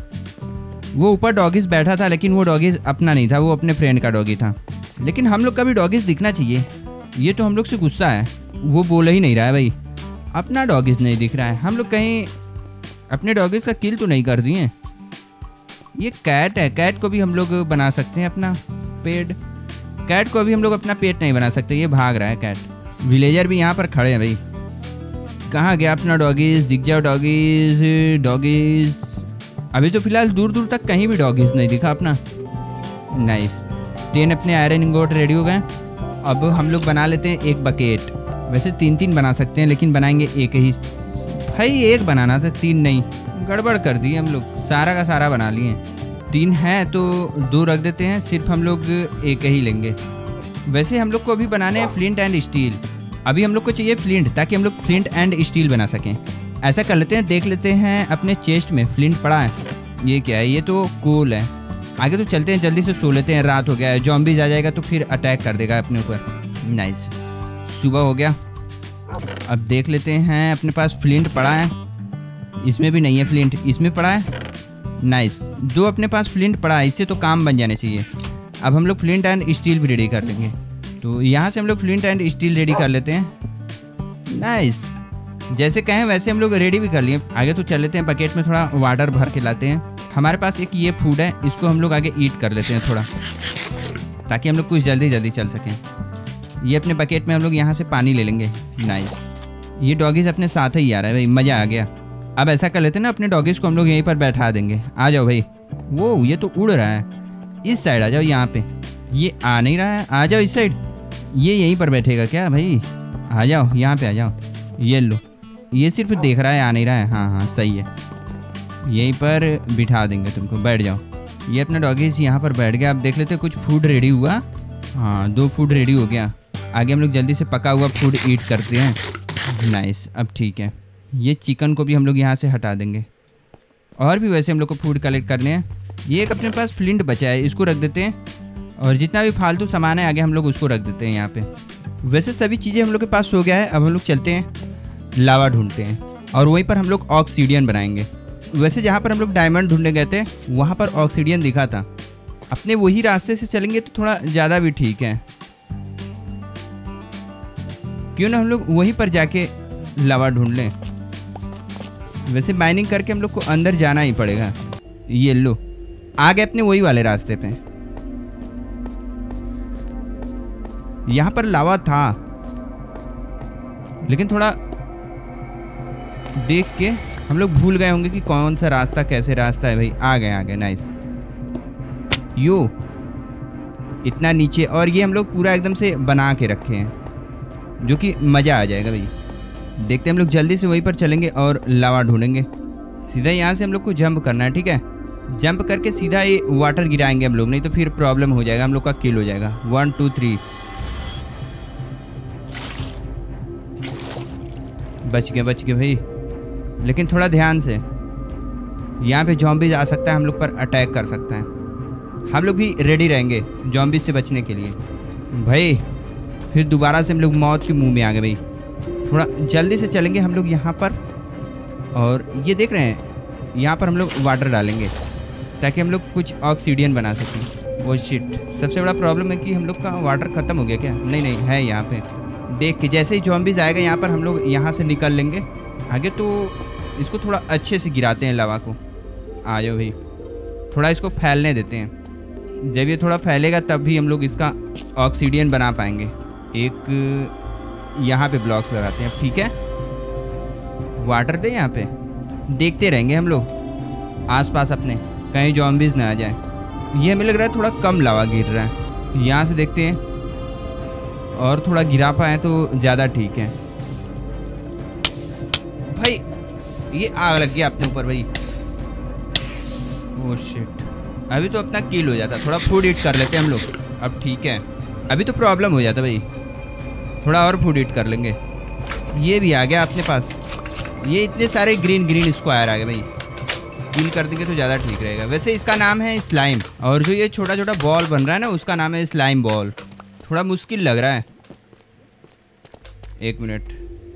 वो ऊपर डॉगीज़ बैठा था, लेकिन वो डॉगीज़ अपना नहीं था, वो अपने फ्रेंड का डॉगी था। लेकिन हम लोग का भी डॉगीज़ दिखना चाहिए। ये तो हम लोग से गुस्सा है, वो बोल ही नहीं रहा है भाई, अपना डॉगीज़ नहीं दिख रहा है। हम लोग कहीं अपने डॉगीज़ का किल तो नहीं कर दिए। ये कैट है, कैट को भी हम लोग बना सकते हैं अपना पेट। कैट को अभी हम लोग अपना पेट नहीं बना सकते, ये भाग रहा है कैट। विलेजर भी यहाँ पर खड़े हैं भाई। कहाँ गया अपना डॉगीज़, दिख जाओ डॉगीज़। डॉगीज़ अभी तो फिलहाल दूर दूर तक कहीं भी डॉगीज़ नहीं दिखा अपना। नाइस, 10 अपने आयरन इंगोट रेडी हो गए। अब हम लोग बना लेते हैं एक बकेट। वैसे 3-3 बना सकते हैं, लेकिन बनाएंगे एक ही। भाई एक बनाना था, 3 नहीं, गड़बड़ कर दी हम लोग, सारा का सारा बना लिए। 3 हैं तो 2 रख देते हैं, सिर्फ हम लोग एक ही लेंगे। वैसे हम लोग को अभी बनाने हैं फ्लिंट एंड स्टील। अभी हम लोग को चाहिए फ्लिंट, ताकि हम लोग फ्लिंट एंड स्टील बना सकें। ऐसा कर लेते हैं, देख लेते हैं अपने चेस्ट में फ्लिंट पड़ा है। ये क्या है? ये तो कोल है। आगे तो चलते हैं, जल्दी से सो लेते हैं, रात हो गया है। ज़ॉम्बीज़ आ जाएगा तो फिर अटैक कर देगा अपने ऊपर। नाइस, सुबह हो गया। अब देख लेते हैं, अपने पास फ्लिंट पड़ा है। इसमें भी नहीं है फ्लिंट, इसमें पड़ा है। नाइस, 2 अपने पास फ्लिंट पड़ा है, इससे तो काम बन जाने चाहिए। अब हम लोग फ्लिंट एंड स्टील भी रेडी कर लेंगे। तो यहाँ से हम लोग फ्लिंट एंड स्टील रेडी कर लेते हैं। नाइस, जैसे कहें वैसे हम लोग रेडी भी कर लिए। आगे तो चल लेते हैं, बकेट में थोड़ा वाटर भर के लाते हैं। हमारे पास एक ये फूड है, इसको हम लोग आगे ईट कर लेते हैं थोड़ा, ताकि हम लोग कुछ जल्दी चल सकें। ये अपने बकेट में हम लोग यहाँ से पानी ले लेंगे। नाइस, ये डॉगीज अपने साथ ही आ रहा है भाई, मज़ा आ गया। अब ऐसा कर लेते हैं ना, अपने डॉगीज को हम लोग यहीं पर बैठा देंगे। आ जाओ भाई। वो ये तो उड़ रहा है, इस साइड आ जाओ। यहाँ पे ये आ नहीं रहा है, आ जाओ इस साइड। ये यहीं पर बैठेगा क्या भाई? आ जाओ, यहाँ पे आ जाओ। ये लो, ये सिर्फ देख रहा है, आ नहीं रहा है। हाँ सही है, यहीं पर बिठा देंगे तुमको, बैठ जाओ। ये अपना डॉगीज यहाँ पर बैठ गया। अब देख लेते हैं, कुछ फूड रेडी हुआ। हाँ, 2 फूड रेडी हो गया। आगे हम लोग जल्दी से पका हुआ फूड ईट करते हैं। नाइस, अब ठीक है। ये चिकन को भी हम लोग यहाँ से हटा देंगे। और भी वैसे हम लोग को फूड कलेक्ट करने हैं। ये एक अपने पास फ्लिंट बचा है, इसको रख देते हैं। और जितना भी फालतू सामान है आगे हम लोग उसको रख देते हैं यहाँ पे। वैसे सभी चीज़ें हम लोग के पास हो गया है। अब हम लोग चलते हैं, लावा ढूंढते हैं और वहीं पर हम लोग ऑक्सीडियन बनाएंगे। वैसे जहाँ पर हम लोग डायमंड ढूंढने गए थे वहाँ पर ऑक्सीडियन दिखा था। अपने वही रास्ते से चलेंगे तो थोड़ा ज़्यादा भी ठीक है। क्यों ना हम लोग वहीं पर जाके लावा ढूंढ लें। वैसे माइनिंग करके हम लोग को अंदर जाना ही पड़ेगा। ये लो, आ गए अपने वही वाले रास्ते पे। यहाँ पर लावा था, लेकिन थोड़ा देख के हम लोग भूल गए होंगे कि कौन सा रास्ता, कैसे रास्ता है भाई। आ गए। नाइस, यो इतना नीचे, और ये हम लोग पूरा एकदम से बना के रखे हैं, जो कि मज़ा आ जाएगा भाई। देखते हैं, हम लोग जल्दी से वहीं पर चलेंगे और लावा ढूंढेंगे। सीधा यहाँ से हम लोग को जंप करना है, ठीक है? जंप करके सीधा ये वाटर गिराएंगे हम लोग, नहीं तो फिर प्रॉब्लम हो जाएगा, हम लोग का किल हो जाएगा। 1 2 3, बच गए भाई, लेकिन थोड़ा ध्यान से। यहाँ पे ज़ॉम्बीज आ सकता है, हम लोग पर अटैक कर सकता है। हम लोग भी रेडी रहेंगे ज़ॉम्बीज से बचने के लिए भाई। फिर दोबारा से हम लोग मौत के मुंह में आ गए भाई। थोड़ा जल्दी से चलेंगे हम लोग यहाँ पर। और ये देख रहे हैं, यहाँ पर हम लोग वाटर डालेंगे ताकि हम लोग कुछ ऑक्सीडियन बना सकें। वो शिट, सबसे बड़ा प्रॉब्लम है कि हम लोग का वाटर ख़त्म हो गया क्या? नहीं है यहाँ पे। देख के जैसे ही ज़ॉम्बीज आएगा यहाँ पर हम लोग यहाँ से निकल लेंगे आगे। तो इसको थोड़ा अच्छे से गिराते हैं लावा को। आ जाओ भाई, थोड़ा इसको फैलने देते हैं। जब ये थोड़ा फैलेगा तब भी हम लोग इसका ऑक्सीडियन बना पाएंगे। एक यहाँ पे ब्लॉक्स लगाते हैं, ठीक है? वाटर दे यहाँ पे, देखते रहेंगे हम लोग आसपास अपने, कहीं ज़ॉम्बीज ना आ जाए। ये हमें लग रहा है थोड़ा कम लावा गिर रहा है। यहाँ से देखते हैं, और थोड़ा गिरा पाए तो ज़्यादा ठीक है। भाई ये आग लग गया अपने ऊपर भाई। ओह शिट, अभी तो अपना किल हो जाता। थोड़ा फूड ईट कर लेते हैं हम लोग। अब ठीक है, अभी तो प्रॉब्लम हो जाता भाई। थोड़ा और फूड ईट कर लेंगे। ये भी आ गया अपने पास। ये इतने सारे ग्रीन स्क्वायर आ गए भाई। किल कर देंगे तो ज़्यादा ठीक रहेगा। वैसे इसका नाम है स्लाइम, और जो ये छोटा छोटा बॉल बन रहा है ना उसका नाम है स्लाइम बॉल। थोड़ा मुश्किल लग रहा है। 1 मिनट,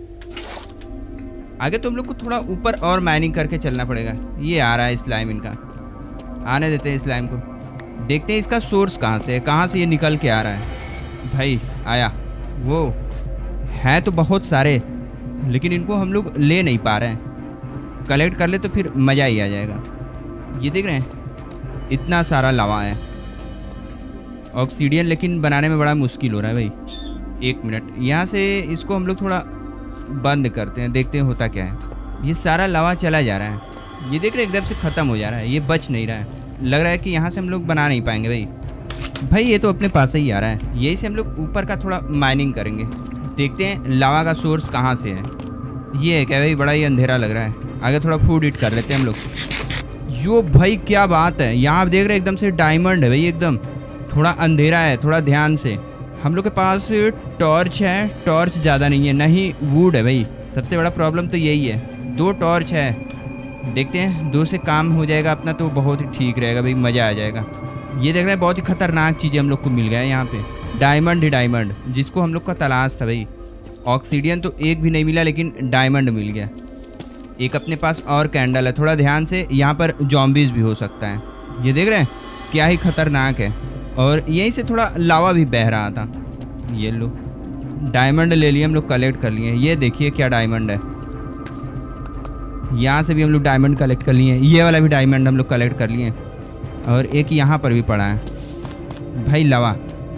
आगे तो हम लोग को थोड़ा ऊपर और माइनिंग करके चलना पड़ेगा। ये आ रहा है स्लाइम, इनका आने देते हैं स्लाइम को। देखते हैं इसका सोर्स कहाँ से है, कहाँ से ये निकल के आ रहा है। भाई आया, वो हैं तो बहुत सारे, लेकिन इनको हम लोग ले नहीं पा रहे हैं। कलेक्ट कर ले तो फिर मज़ा ही आ जाएगा। ये देख रहे हैं, इतना सारा लावा है ऑक्सीडियन, लेकिन बनाने में बड़ा मुश्किल हो रहा है भाई। 1 मिनट, यहाँ से इसको हम लोग थोड़ा बंद करते हैं, देखते हैं होता क्या है। ये सारा लावा चला जा रहा है। ये देख रहे हैं एकदम से ख़त्म हो जा रहा है, ये बच नहीं रहा है। लग रहा है कि यहाँ से हम लोग बना नहीं पाएंगे भाई। ये तो अपने पास ही आ रहा है। यही से हम लोग ऊपर का थोड़ा माइनिंग करेंगे, देखते हैं लावा का सोर्स कहाँ से है। ये है क्या भाई? बड़ा ही अंधेरा लग रहा है। आगे थोड़ा फूड ईट कर लेते हैं हम लोग। यो भाई क्या बात है, यहाँ आप देख रहे हैं एकदम से डायमंड है भाई, एकदम थोड़ा अंधेरा है, थोड़ा ध्यान से। हम लोग के पास टॉर्च है, टॉर्च ज़्यादा नहीं है, नहीं वुड है भाई, सबसे बड़ा प्रॉब्लम तो यही है। 2 टॉर्च है, देखते हैं 2 से काम हो जाएगा अपना तो बहुत ही ठीक रहेगा भाई, मज़ा आ जाएगा। ये देख रहे हैं बहुत ही खतरनाक चीज़ें हम लोग को मिल गया है यहाँ पे, डायमंड ही डायमंड, जिसको हम लोग का तलाश था भाई। ऑक्सीडियन तो एक भी नहीं मिला, लेकिन डायमंड मिल गया। एक अपने पास और कैंडल है, थोड़ा ध्यान से, यहाँ पर जॉम्बीज भी हो सकता है। ये देख रहे हैं क्या ही खतरनाक है। और यहीं से थोड़ा लावा भी बह रहा था। ये लो डायमंड ले लिए हम लोग, कलेक्ट कर लिए। ये देखिए क्या डायमंड है, यहाँ से भी हम लोग डायमंड कलेक्ट कर लिए। ये वाला भी डायमंड हम लोग कलेक्ट कर लिए। और एक यहाँ पर भी पड़ा है भाई लावा।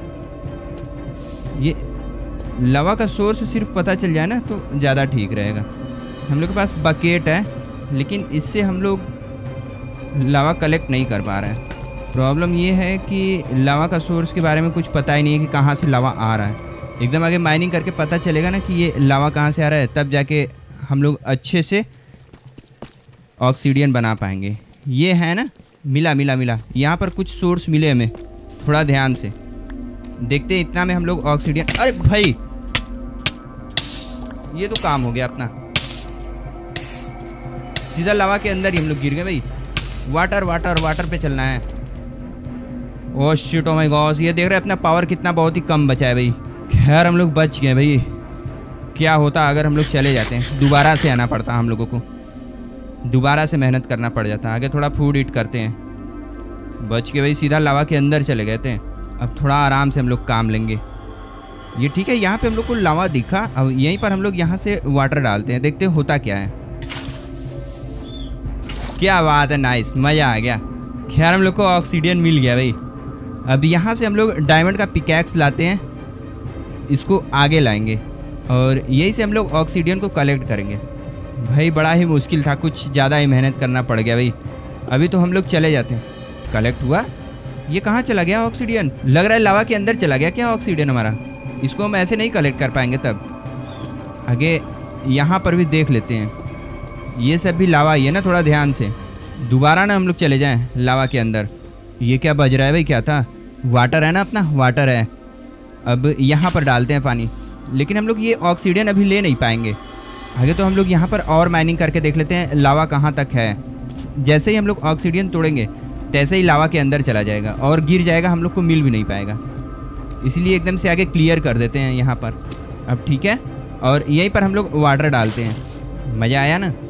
ये लावा का सोर्स सिर्फ पता चल जाए ना तो ज़्यादा ठीक रहेगा। हम लोग के पास बकेट है, लेकिन इससे हम लोग लावा कलेक्ट नहीं कर पा रहे हैं। प्रॉब्लम ये है कि लावा का सोर्स के बारे में कुछ पता ही नहीं है कि कहाँ से लावा आ रहा है। एकदम आगे माइनिंग करके पता चलेगा ना कि ये लावा कहाँ से आ रहा है, तब जाके हम लोग अच्छे से ऑक्सीडियन बना पाएंगे। ये है ना, मिला मिला मिला, यहाँ पर कुछ सोर्स मिले हमें, थोड़ा ध्यान से देखते हैं। इतना में हम लोग ऑक्सीडियन, अरे भाई ये तो काम हो गया अपना, सीधा लावा के अंदर ही हम लोग गिर गए भाई। वाटर वाटर वाटर पे चलना है। Oh shit, oh my god, ये देख रहे हैं अपना पावर कितना बहुत ही कम बचा है भाई। खैर हम लोग बच गए भाई। क्या होता अगर हम लोग चले जाते हैं, दोबारा से आना पड़ता हम लोगों को, दोबारा से मेहनत करना पड़ जाता। आगे थोड़ा फूड ईट करते हैं। बच के भाई सीधा लावा के अंदर चले गए थे। अब थोड़ा आराम से हम लोग काम लेंगे। ये ठीक है, यहाँ पे हम लोग को लावा दिखा। अब यहीं पर हम लोग यहाँ से वाटर डालते हैं, देखते हैं होता क्या है। क्या बात है, नाइस, मज़ा आ गया। खैर हम लोग को ऑक्सीडियन मिल गया भाई। अब यहाँ से हम लोग डायमंड का पिकैक्स लाते हैं, इसको आगे लाएंगे और यही से हम लोग ऑक्सीडियन को कलेक्ट करेंगे। भाई बड़ा ही मुश्किल था, कुछ ज़्यादा ही मेहनत करना पड़ गया भाई। अभी तो हम लोग चले जाते हैं। कलेक्ट हुआ, ये कहाँ चला गया ऑक्सीडियन? लग रहा है लावा के अंदर चला गया क्या ऑक्सीडियन हमारा। इसको हम ऐसे नहीं कलेक्ट कर पाएंगे। तब आगे यहाँ पर भी देख लेते हैं। ये सब भी लावा ही है ना, थोड़ा ध्यान से, दोबारा ना हम लोग चले जाएं लावा के अंदर। ये क्या बज रहा है भाई, क्या था? वाटर है ना अपना, वाटर है। अब यहाँ पर डालते हैं पानी, लेकिन हम लोग ये ऑक्सीडियन अभी ले नहीं पाएंगे। आगे तो हम लोग यहाँ पर और माइनिंग करके देख लेते हैं लावा कहाँ तक है। जैसे ही हम लोग ऑक्सीडियन तोड़ेंगे तैसे ही लावा के अंदर चला जाएगा और गिर जाएगा, हम लोग को मिल भी नहीं पाएगा। इसलिए एकदम से आगे क्लियर कर देते हैं यहाँ पर। अब ठीक है, और यहीं पर हम लोग वाटर डालते हैं। मज़ा आया ना?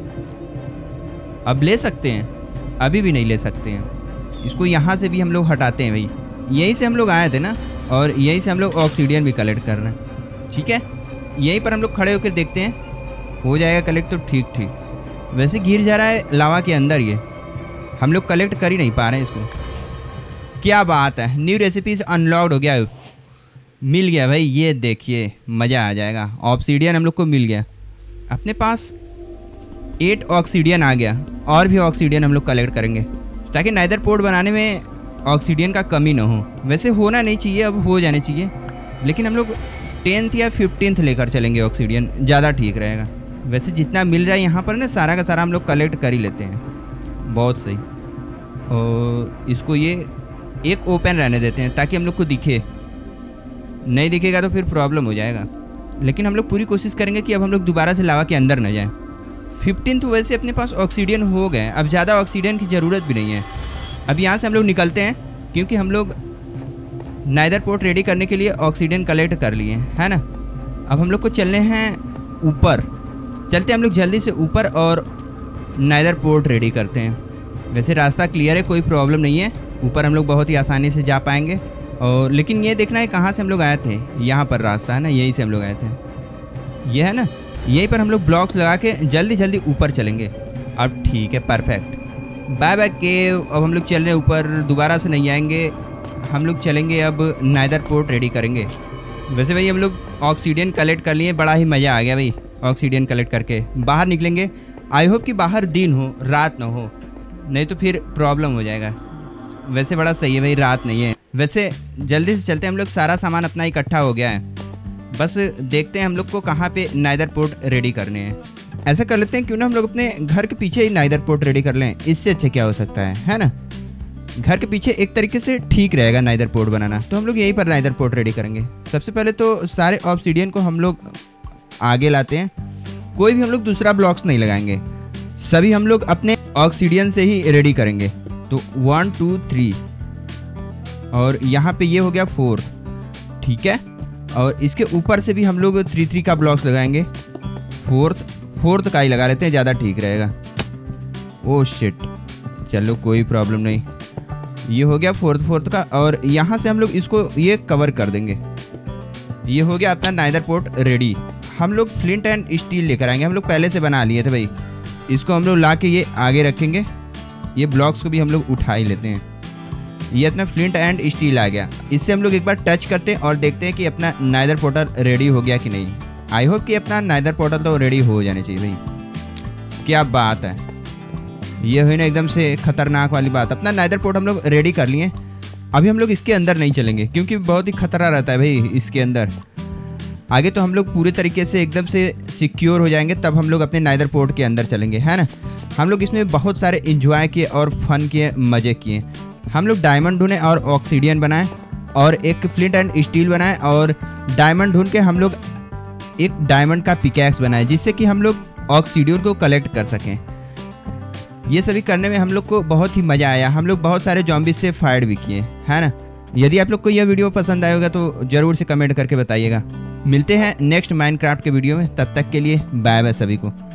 अब ले सकते हैं, अभी भी नहीं ले सकते हैं। इसको यहाँ से भी हम लोग हटाते हैं भाई। यहीं से हम लोग आए थे ना, और यहीं से हम लोग ऑक्सीडियन भी कलेक्ट कर रहे हैं। ठीक है, यहीं पर हम लोग खड़े होकर देखते हैं, हो जाएगा कलेक्ट तो ठीक ठीक। वैसे गिर जा रहा है लावा के अंदर, ये हम लोग कलेक्ट कर ही नहीं पा रहे हैं इसको। क्या बात है, न्यू रेसिपीज अनलॉक्ड हो गया, मिल गया भाई। ये देखिए मज़ा आ जाएगा। ऑब्सीडियन हम लोग को मिल गया। अपने पास 8 ऑक्सीडियन आ गया, और भी ऑक्सीडियन हम लोग कलेक्ट करेंगे ताकि नाइदर पोर्ट बनाने में ऑक्सीडियन का कमी ना हो। वैसे होना नहीं चाहिए, अब हो जाने चाहिए, लेकिन हम लोग 10th या 15th लेकर चलेंगे ऑक्सीडियन, ज़्यादा ठीक रहेगा। वैसे जितना मिल रहा है यहाँ पर ना, सारा का सारा हम लोग कलेक्ट कर ही लेते हैं। बहुत सही। और इसको ये एक ओपन रहने देते हैं ताकि हम लोग को दिखे, नहीं दिखेगा तो फिर प्रॉब्लम हो जाएगा। लेकिन हम लोग पूरी कोशिश करेंगे कि अब हम लोग दोबारा से लावा के अंदर न जाएं। 15 तो वैसे अपने पास ऑक्सीडियन हो गए, अब ज़्यादा ऑक्सीडियन की ज़रूरत भी नहीं है। अब यहाँ से हम लोग निकलते हैं, क्योंकि हम लोग नाइदर पोर्ट रेडी करने के लिए ऑक्सीडियन कलेक्ट कर लिए, है ना। अब हम लोग को चलने हैं ऊपर, चलते हैं हम लोग जल्दी से ऊपर और नाइदर पोर्ट रेडी करते हैं। वैसे रास्ता क्लियर है, कोई प्रॉब्लम नहीं है, ऊपर हम लोग बहुत ही आसानी से जा पाएंगे। और लेकिन ये देखना है कहाँ से हम लोग आए थे। यहाँ पर रास्ता है ना, यहीं से हम लोग आए थे, ये है ना। यहीं पर हम लोग ब्लॉक्स लगा के जल्दी जल्दी ऊपर चलेंगे। अब ठीक है, परफेक्ट। बाय बाय केव। अब हम लोग चल रहे हैं ऊपर, दोबारा से नहीं आएंगे। हम लोग चलेंगे अब नाइदर पोर्ट रेडी करेंगे। वैसे भाई हम लोग ऑक्सीडियन कलेक्ट कर लिए, बड़ा ही मज़ा आ गया भाई ऑक्सीडियन कलेक्ट करके। बाहर निकलेंगे, आई होप कि बाहर दिन हो, रात ना हो, नहीं तो फिर प्रॉब्लम हो जाएगा। वैसे बड़ा सही है भाई, रात नहीं है। वैसे जल्दी से चलते हैं हम लोग, सारा सामान अपना इकट्ठा हो गया है। बस देखते हैं हम लोग को कहाँ पे नाइदर पोर्ट रेडी करने हैं। ऐसा कर लेते हैं, क्यों ना हम लोग अपने घर के पीछे ही नाइदर पोर्ट रेडी कर लें। इससे अच्छा क्या हो सकता है ना। घर के पीछे एक तरीके से ठीक रहेगा नाइदर पोर्ट बनाना। तो हम लोग यहीं पर नाइदर पोर्ट रेडी करेंगे। सबसे पहले तो सारे ऑब्सीडियन को हम लोग आगे लाते हैं। कोई भी हम लोग दूसरा ब्लॉक्स नहीं लगाएंगे, सभी हम लोग अपने ऑब्सीडियन से ही रेडी करेंगे। तो 1 2 3 और यहाँ पे ये हो गया 4, ठीक है। और इसके ऊपर से भी हम लोग 3 3 का ब्लॉक्स लगाएंगे। फोर्थ का ही लगा लेते हैं, ज़्यादा ठीक रहेगा। ओह शिट, चलो कोई प्रॉब्लम नहीं। ये हो गया फोर्थ का। और यहाँ से हम लोग इसको ये कवर कर देंगे। ये हो गया अपना नाइदर पोर्ट रेडी। हम लोग फ्लिंट एंड स्टील लेकर आएंगे, हम लोग पहले से बना लिए थे भाई। इसको हम लोग ला के ये आगे रखेंगे। ये ब्लॉक्स को भी हम लोग उठा ही लेते हैं। ये अपना फ्लिंट एंड स्टील आ गया। इससे हम लोग एक बार टच करते हैं और देखते हैं कि अपना नाइदर पोर्टल रेडी हो गया कि नहीं। आई होप कि अपना नाइदर पोर्टल तो रेडी हो जाने चाहिए भाई। क्या बात है, ये हुई ना एकदम से खतरनाक वाली बात। अपना नाइदर पोर्ट हम लोग रेडी कर लिए। अभी हम लोग इसके अंदर नहीं चलेंगे क्योंकि बहुत ही खतरा रहता है भाई इसके अंदर। आगे तो हम लोग पूरे तरीके से एकदम से सिक्योर हो जाएंगे, तब हम लोग अपने नाइदर पोर्ट के अंदर चलेंगे, है ना। हम लोग इसमें बहुत सारे इंजॉय किए और फन किए, मज़े किए। हम लोग डायमंड ढूंढे और ऑक्सीडियन बनाए और एक फ्लिंट एंड स्टील बनाए और डायमंड ढूंढ के हम लोग एक डायमंड का पिकैक्स बनाए, जिससे कि हम लोग ऑक्सीडियन को कलेक्ट कर सकें। ये सभी करने में हम लोग को बहुत ही मज़ा आया। हम लोग बहुत सारे जॉम्बीज से फाइट भी किए, है ना। यदि आप लोग को यह वीडियो पसंद आएगा तो ज़रूर से कमेंट करके बताइएगा। मिलते हैं नेक्स्ट माइनक्राफ्ट के वीडियो में, तब तक के लिए बाय बाय सभी को।